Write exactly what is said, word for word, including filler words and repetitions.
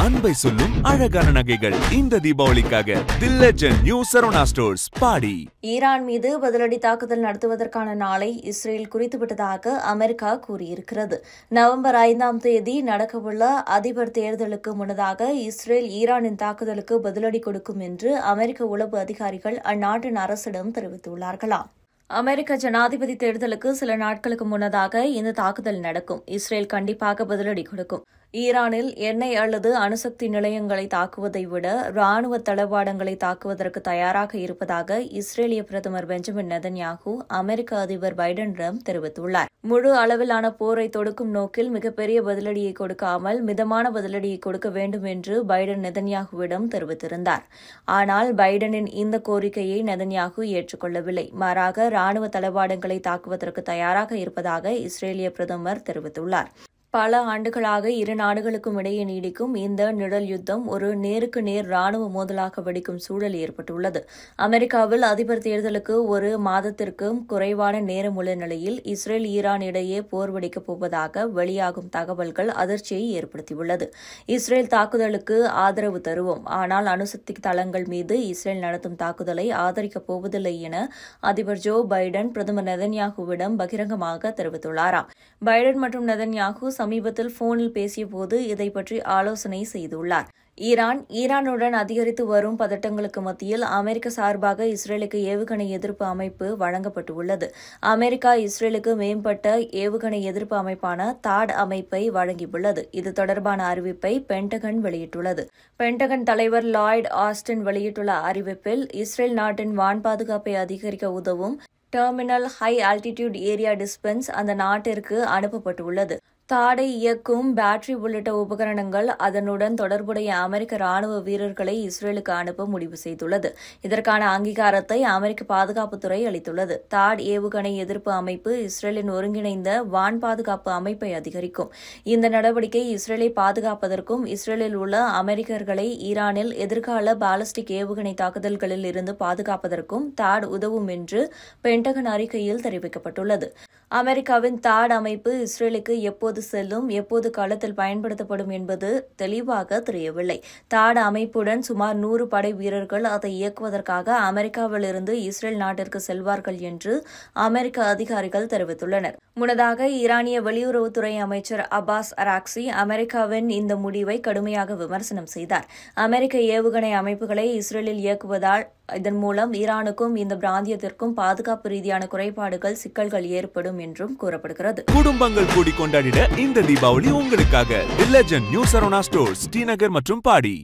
அன்பை சொல்லும் அழகான நகைகள் இந்த தீபாவளிக்காக the legend new Saravana stores Padi. Iran மீது பதிலடி தாக்குதல் நடத்துவதற்கான நாளை இஸ்ரேல் குறித்துவிட்டதாக அமெரிக்கா கூறியிருக்கிறது. நவம்பர் ஐந்தாம் தேதி நடக்கவுள்ள அதிபர் தேர்தலுக்கு முன்னதாக இஸ்ரேல் ஈரானின் தாக்குதலுக்கு பதிலடி கொடுக்கும் என்று அமெரிக்க உளவு அதிகாரிகள் அந்நாட்டின் அரசிடம் தெரிவித்துள்ளார்களாம். அமெரிக்க ஜனாதிபதி தேர்தலுக்கு சில நாட்களுக்கு முன்னதாக இந்த தாக்குதல் நடக்கும். இஸ்ரேல் கண்டிப்பாக பதிலடி கொடுக்கும். ஈரானில் எண்ணெய் அல்லது அணுசக்தி நிலையங்களை தாக்குவதை விட ராணுவ தளவாடங்களை தாக்குவதற்கு தயாராக இருப்பதாக இஸ்ரேலிய பிரதமர் பெஞ்சமின் நெதன்யாகு அமெரிக்க அதிபர் பைடனிடம் தெரிவித்துள்ளார். முழு அளவிலான போரை தொடுக்கும் நோக்கில் மிகப்பெரிய பதிலடியை கொடுக்காமல் மிதமான பதிலடியை கொடுக்க வேண்டும் என்று பைடன் நெதன்யாகுவிடம் தெரிவித்திருந்தார். ஆனால் பைடனின் இந்த கோரிக்கையை நெதன்யாகு ஏற்றுக்கொள்ளவில்லை. மாறாக ராணுவ தளவாடங்களை தாக்குவதற்கு தயாராக இருப்பதாக இஸ்ரேலிய பிரதமர் தெரிவித்துள்ளார். பல ஆண்டுகளாக இரு நாடுகளுக்கும் இடையே நீடிக்கும் இந்த நிழல் யுத்தம் ஒரு நேருக்கு நேர் ராணுவ மோதலாக வெடிக்கும் சூழல் ஏற்பட்டுள்ளது. அமெரிக்காவில் அதிபர் தேர்தலுக்கு ஒரு மாதத்திற்கும் குறைவான நேரம் உள்ள நிலையில் இஸ்ரேல் ஈரான் இடையே போர் வெடிக்கப் போவதாக வெளியாகும் தகவல்கள் அதிர்ச்சியை ஏற்படுத்தியுள்ளது. இஸ்ரேல் தாக்குதலுக்கு ஆதரவு தருவோம், ஆனால் அணுசக்தி தளங்கள் மீது இஸ்ரேல் நடத்தும் தாக்குதலை ஆதரிக்கப் போவதில்லை என அதிபர் ஜோ பைடன் பிரதமர் நெதன்யாகுவிடம் பகிரங்கமாக தெரிவித்துள்ளாராம். பைடன் மற்றும் நெதன்யாகு சமீபத்தில் போனில் பேசியபோது இதை பற்றி ஆலோசனை செய்துள்ளார். ஈரான் ஈரானுடன் அதிகரித்து வரும் பதட்டங்களுக்கு மத்தியில் அமெரிக்க சார்பாக இஸ்ரேலுக்கு ஏவுகணை எதிர்ப்பு அமைப்பு வழங்கப்பட்டுள்ளது. அமெரிக்கா இஸ்ரேலுக்கு மேம்பட்ட ஏவுகணை எதிர்ப்பு அமைப்பான தாட் அமைப்பை வழங்கியுள்ளது. இது தொடர்பான அறிவிப்பை பென்டகன் வெளியிட்டுள்ளது. பென்டகன் தலைவர் லாய்ட் ஆஸ்டின் வெளியிட்டுள்ள அறிவிப்பில் இஸ்ரேல் நாட்டின் வான் பாதுகாப்பை அதிகரிக்க உதவும் terminal high altitude area defence அந்த நாட்டிற்கு அனுப்பப்பட்டுள்ளது. தாடை இயக்கும் பேட்டரி உள்ளிட்ட உபகரணங்கள் அதனுடன் தொடர்புடைய அமெரிக்க ராணுவ வீரர்களை இஸ்ரேலுக்கு அனுப்ப முடிவு செய்துள்ளது. இதற்கான அங்கீகாரத்தை அமெரிக்க பாதுகாப்புத்துறை அளித்துள்ளது. தாட் ஏவுகணை எதிர்ப்பு அமைப்பு இஸ்ரேலின் ஒருங்கிணைந்த வான் பாதுகாப்பு அமைப்பை அதிகரிக்கும். இந்த நடவடிக்கை இஸ்ரேலை பாதுகாப்பதற்கும் இஸ்ரேலில் உள்ள அமெரிக்கர்களை ஈரானில் எதிர்கால பாலிஸ்டிக் ஏவுகணை தாக்குதல்களில் இருந்து பாதுகாப்பதற்கும் தாட் உதவும் என்று பென்டகன் அறிக்கையில் தெரிவிக்கப்பட்டுள்ளது. அமெரிக்காவின் தாட் அமைப்பு இஸ்ரேலுக்கு எப்போது செல்லும், எப்போது களத்தில் பயன்படுத்தப்படும் என்பது தெளிவாக தெரியவில்லை. தாட் அமைப்புடன் சுமார் நூறு படை வீரர்கள் அதை இயக்குவதற்காக அமெரிக்காவிலிருந்து இஸ்ரேல் நாட்டிற்கு செல்வார்கள் என்று அமெரிக்க அதிகாரிகள் தெரிவித்துள்ளனர். முன்னதாக ஈரானிய வெளியுறவுத்துறை அமைச்சர் அப்பாஸ் அராக்சி அமெரிக்காவின் இந்த முடிவை கடுமையாக விமர்சனம் செய்தார். அமெரிக்க ஏவுகணை அமைப்புகளை இஸ்ரேலில் இயக்குவதால் இதன் மூலம் ஈரானுக்கும் இந்த பிராந்தியத்திற்கும் பாதுகாப்பு ரீதியான குறைபாடுகள், சிக்கல்கள் ஏற்படும் என்றும் கூறப்படுகிறது. குடும்பங்கள் கூடி கொண்டாடிட இந்த தீபாவளி உங்களுக்காக the legend new Saravana stores, Srinagar மற்றும் பாடி.